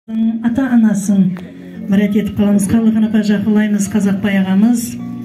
Ата-анасын мәрет етіп қаламыз, қалығына жақылаймыз. Қазақбай ағамыз: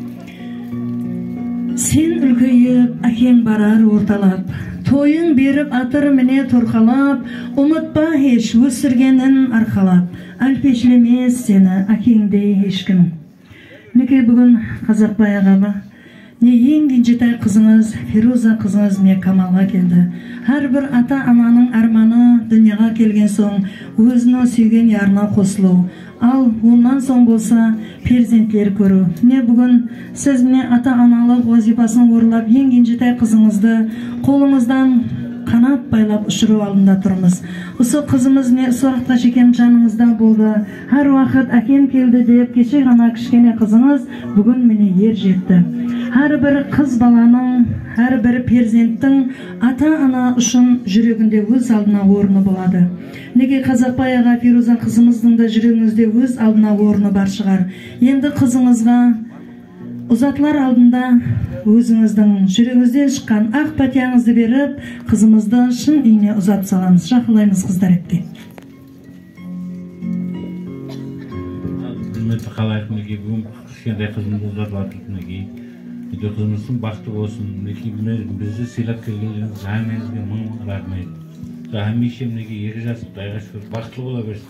сен үлкейіп, әкең барар орталап, тойын беріп атыр міне торқалап, ұмытпа еш өсіргенін арқалап, әлпешлемес сені әкеңдей ешкім. Неке бүгін Қазақбай ағама не ең кенжетай қызыңыз Фируза қызыңыз не Камалға келді. Әрбір ата-ананың арманы дүнияға келген соң өзінің сүйген ярына қосылу, ал ондан соң болса перзентлер көру. Не бүгін сіз міне ата-аналық вазифасын орындап ең кенжетай қызыңызды қолыңыздан қанат байлап ұшыру алдында тұрмыз. Осы қызымыз не сұрақта шекен жаныңызда болды. Әр уақыт әкем келді деп кеше ғана кішкене қызыңыз бүгін міне ер жетті. Әрбір қыз баланың, әрбір перзенттің ата-ана үшін жүрегінде өз алдына орны болады. Неге Қазақбай аға, Фируза қызымыздың да жүрегіңізде өз алдына орны бар шығар. Енді қызыңызға ұзатылар алдында өзіңіздің жүрегіңізден шыққан ақ пәтияңызды беріп, қызымызды шын үйіне ұзатып саламыз. Жақылаймыз қыздар епте. Құрметті қалайық, неге бүгін кішкентай қызымды ұзатылатып, неге қызымыздың бақыты болсын. Неге бізді сыйлап келгендеріңіз әмеңізге мың рахмет. Хәмеше неге 2 жас құдайға шүкір бақытлы бола берсін.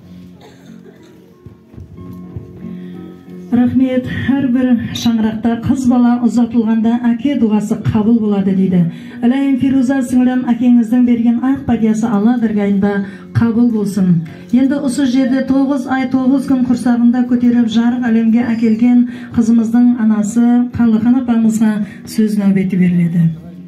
Рахмет. Әрбір шаңырақта қыз бала ұзатылғанда әке дұғасы қабыл болады дейді. Әлайым Фируза сіңлім, әкеңіздің берген ақ падиясы Алла дәргайында қабыл болсын. Енді осы жерде 9 ай 9 күн құрсағында көтеріп жарық әлемге әкелген қызымыздың анасы Қалыхан апамызға сөз нәубеті беріледі.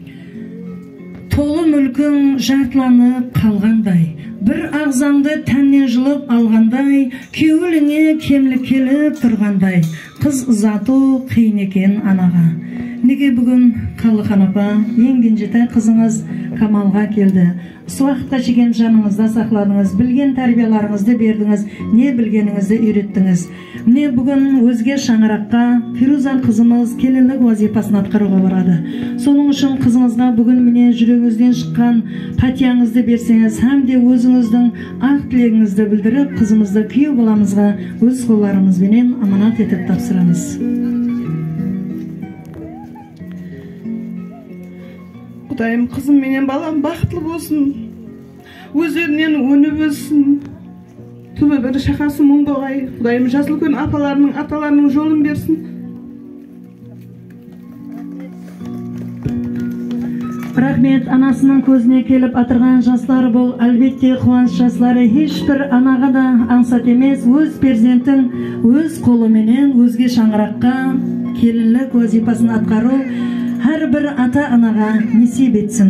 Толы мүлкің жартыланып қалғандай, бір ағзаңды тәннен жылып алғандай, кеуіліңе кемлік келіп тұрғандай, қыз ұзату қиын екен анаға. Неге бүгін Қалыхан апа, ең кенжетай қызыңыз Камалға келді. Суақытқа шеген жаныңызда сақладыңыз, білген тәрбияларыңызды бердіңіз, не білгеніңізді үйреттіңіз. Міне бүгін өзге шаңыраққа Фируза қызымыз келінлік вазифасын атқаруға барады. Соның үшін қызыңызға бүгін міне жүрегіңізден шыққан пәтияңызды берсеңіз, һәм де өзіңіздің ақ тілегіңізді білдіріп, қызымызды күйеу баламызға өз қолдарымызбенен аманат етіп тапсырамыз. Құдайым, қызым менен балам бақытлы болсын, өздерінен өніп өссін, түбі бір шақасы мұң болғай. Құдайым жасыл күн апаларының, аталарының жолын берсін. Рахмет. Анасының көзіне келіп атырған жастар бұл әлбетте қуаныш жастары. Ешбір анаға да аңсат емес, өз перзентін өз қолыменен өзге шаңыраққа келінлік вазифасын атқару әрбір ата-анаға несіп етсін.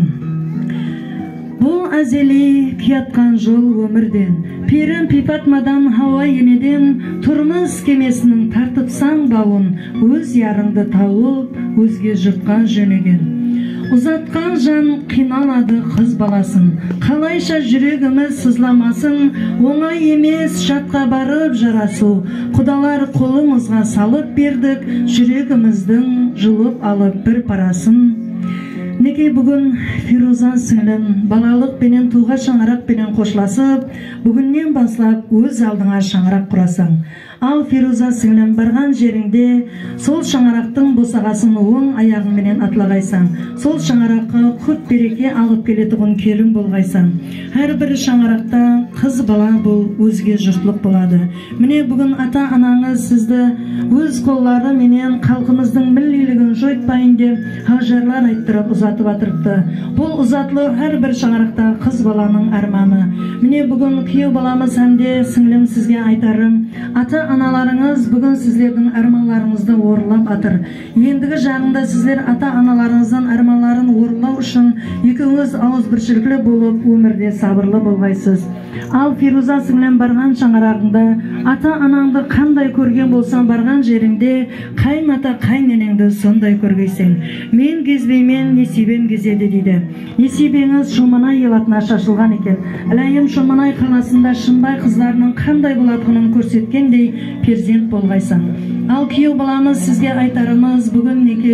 Бұл әзели киятқан жол өмірден, перім пипатмадан хауа енеден, тұрмыс кемесінің тартыпсаң бауын, өз ярыңды тауып, өзге жұртқа жөнеген. Ұзатқан жан қиналады қыз баласын, қалайша жүрегіміз сызламасын, оңай емес жатқа барып жарасу, құдалар қолымызға салып бердік, жүрегіміздің жылып алып бір парасын. Неге бүгін Фируза сіңлім балалық пенен туға шаңырақ пенен қошласып, бүгіннен баслап өз алдыңа шаңырақ құрасың. Ал Фируза сіңлім барған жеріңде сол шаңырақтың босағасын оң аяғыңменен атлағайсың. Сол шаңыраққа құт береке алып келетұғын келін болғайсың. Әрбір шаңырақта қыз бала бұл өзге жұртлық болады. Міне бүгін ата-анаңыз сізді өз қоллары менен халқымыздың миллилігін жойтпайын деп ажарлар айттырып ұзатып атырыпты. Бұл ұзатылу әрбір шаңырақта қыз баланың арманы. Міне бүгін күйеу баламыз әмде сіңлім сізге айтарым, ата-аналарыңыз бүгін сіздердің арманларыңызды орындап атыр. Ендігі жағында сіздер ата-аналарыңыздың арманларын орындау үшін екеуіңіз ауызбіршіліклі болып өмірде сабырлы болғайсыз. Ал Фируза сіңлім барған шаңырағында ата-анаңды қандай көрген болсан, барған жеріңде қайын ата қайненеңді сондай көргейсің. Мен кезбеймен несибем кезеді дейді. Несибеңіз Шыманай елатына шашылған екен. Әлайым Шыманай қаласында Шымбай қыздарының қандай болатынын көрсеткендей перзент болғайсың. Ал күйеу баламыз сізге айтарымыз, бүгін неке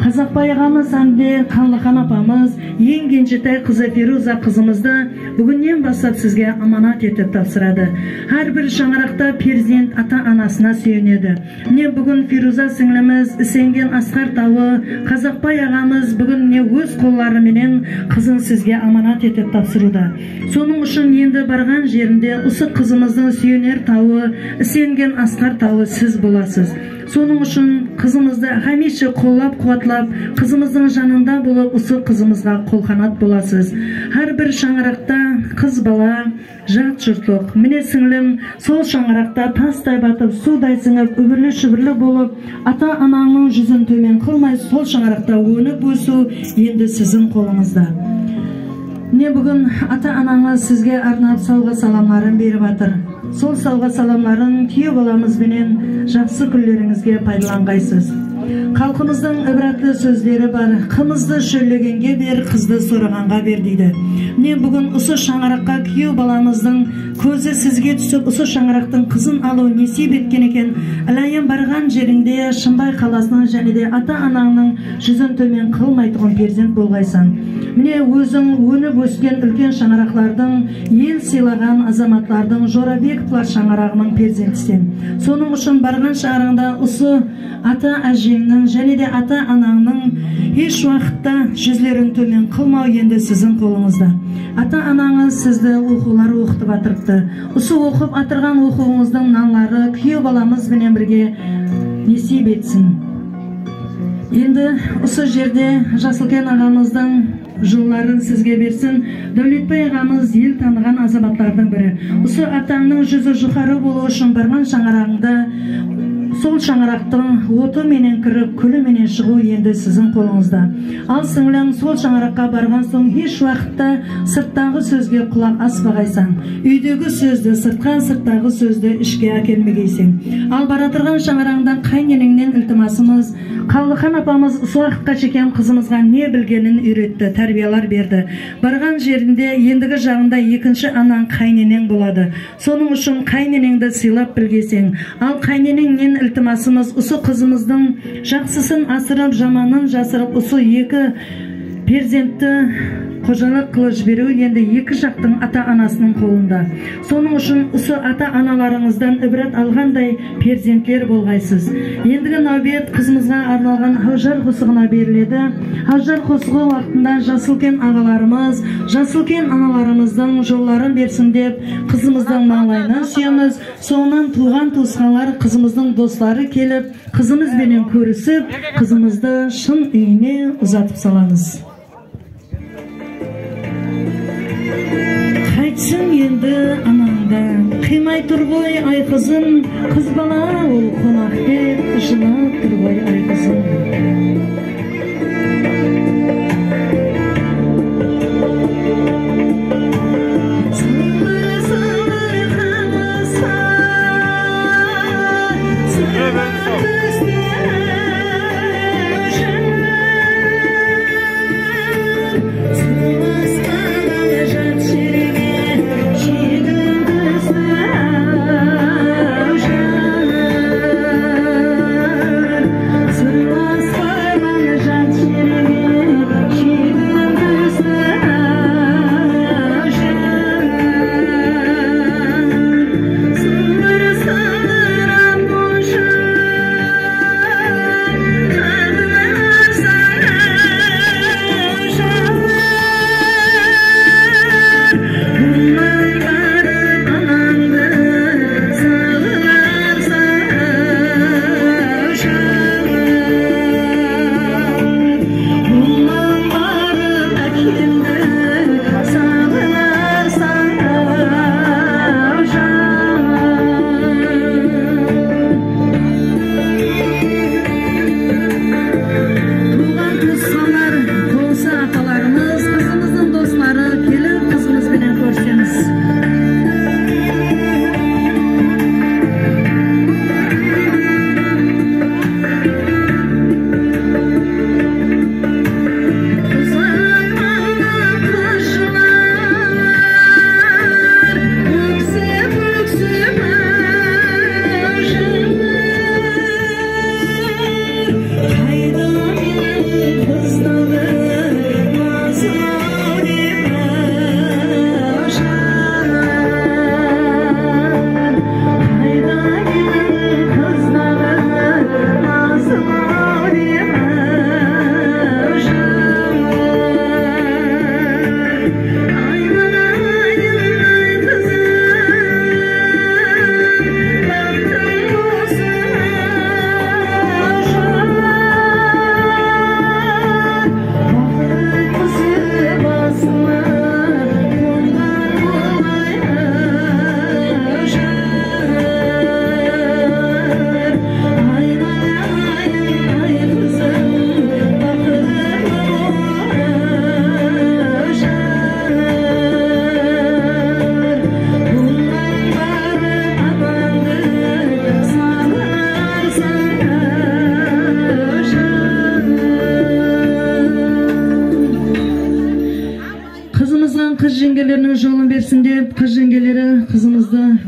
Қазақбай ағамыз әнде Қанлыхан апамыз ең кенжетай қызы Фируза қызымызды бүгіннен бастап сізге аманат етіп тапсырады. Әрбір шаңырақта перзент ата-анасына сүйенеді. Міне бүгін Фируза сіңліміз Ісенген Асқар тауы Қазақбай ағамыз бүгін өз қолларыменен қызын сізге аманат етіп тапсыруда. Соның үшін енді барған жерінде осы қызымыздың сүйенер тауы Ісенген Асқар тауы сіз боласыз. Соның үшін қызымызды хәмеше қоллап қуатлап, қызымыздың жанында болып, осы қызымызға қолқанат боласыз. Әрбір шаңырақта қыз бала, жат жұртлық. Міне сіңлім, сол шаңырақта тастай батып, судай сіңіп, үбірлі-шүбірлі болып, ата-анаңның жүзін төмен қылмай, сол шаңырақта өніп өсу енді сіздің қолыңызда. Міне бүгін ата-анаңыз сізге арнап сауға саламларын беріп атыр. Сол сауға саламларын күйеу баламызбенен жақсы күндеріңізге пайдаланғайсыз. Халқымыздың ібратлы сөздері бар: қымызды шөллегенге бер, қызды сорағанға бер дейді. Міне бүгін осы шаңыраққа күйеу баламыздың көзі сізге түсіп, осы шаңырақтың қызын алу несіп еткен екен. Әлайым барған жеріңде Шымбай қаласының және де ата-анаңның жүзін төмен қылмайтұғын перзент болғайсан. Міне өзің өніп өскен үлкен шаңырақлардың, ел сыйлаған азаматлардың, Жорабековлар шаңырағының перзентісен. Соның үшін барған шағырыңда осы ата-әжеңнің және де ата-анаңның еш уақытта жүзлерін төмен қылмау енді сіздің қолыңызда. Ата-анаңыз сізді оқулар оқытып атырыпты. Осы оқып атырған оқуыңыздың нанлары күйеу баламызбенен бірге несіп етсін. Енді осы жерде Жасылкен ағамыздың жолларын сізге берсін. Дәулетбай ағамыз ел таныған азаматтардың бірі. Осы атаңның жүзі жұқары болу үшін барған шаңырағында сол шаңырақтың оты менен кіріп, күлі менен шығу енді сіздің қолыңызда. Ал сіңлім, сол шаңыраққа барған соң еш уақытта сырттағы сөзге құлақ аспағайсан. Үйдегі сөзді сыртқа, сырттағы сөзді ішке әкелмегейсің. Ал баратырған шаңырағыңдан қайненеңнен ілтимасымыз, Қаллыхан апамыз уақытқа шекен қызымызға не білгенін үйретті, тәрбиялар берді. Барған жерінде ендігі жағында екінші анаң қайненең болады. Соның үшін қайненеңді сыйлап білгесең. Ал қайненеңнен ілтимасымыз, осы қызымыздың жақсысын асырып, жаманын жасырып, осы екі перзентті қожалық қылып жіберу енді екі жақтың ата-анасының қолында. Соның үшін осы ата-аналарыңыздан ібрат алғандай перзентлер болғайсыз. Ендігі нәубет қызымызға арналған Аужар қосығына беріледі. Аужар қосығы уақытында Жасылкен ағаларымыз, Жасылкен аналарымыздың жолларын берсін деп қызымыздың маңлайынан сүйеміз. Соңынан туған туысқандар, қызымыздың достары келіп, қызымызбенен көрісіп, қызымызды шын үйіне ұзатып саламыз. Қайтсын енді анаңда, қимай тұр ғой ай қызым, қыз бала ол қонақ деп жылап тұр ғой ай қызым.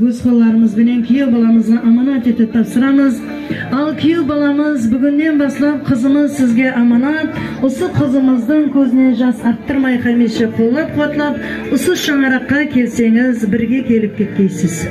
өз қолдарымыз менен күйеу баламызға аманат етіп тапсырамыз. Ал күйеу баламыз бүгіннен бастап қызымыз сізге аманат. Осы қызымыздың көзіне жас ақтырмай хәмеше қолап қуатлап, осы шаңыраққа келсеңіз бірге келіп кеткейсіз.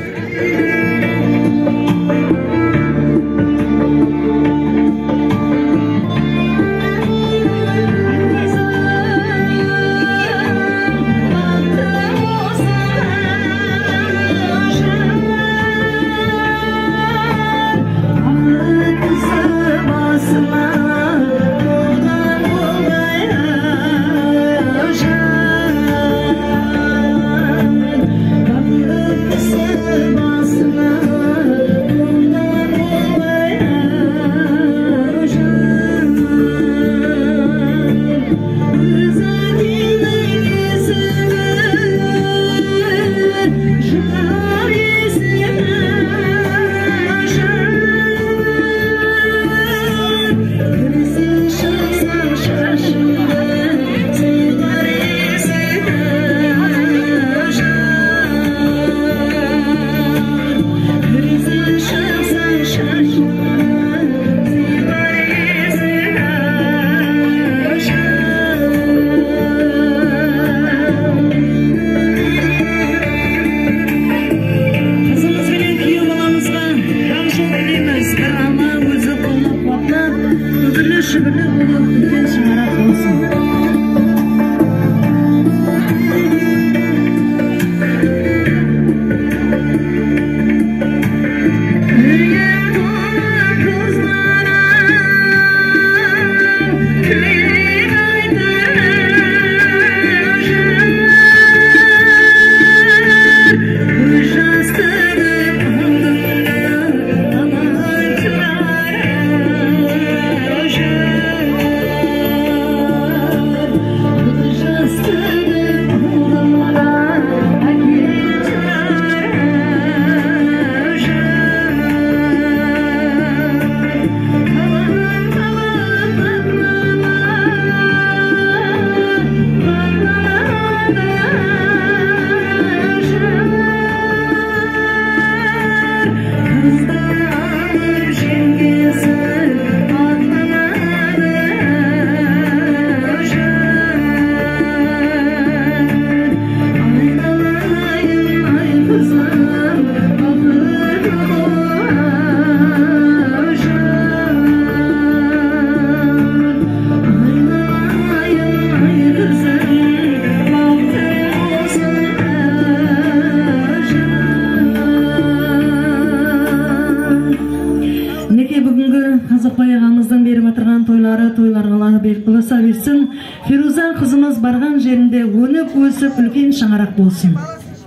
Фируза қызымыз барған жерінде өніп өсіп үлкен шаңырақ болсын.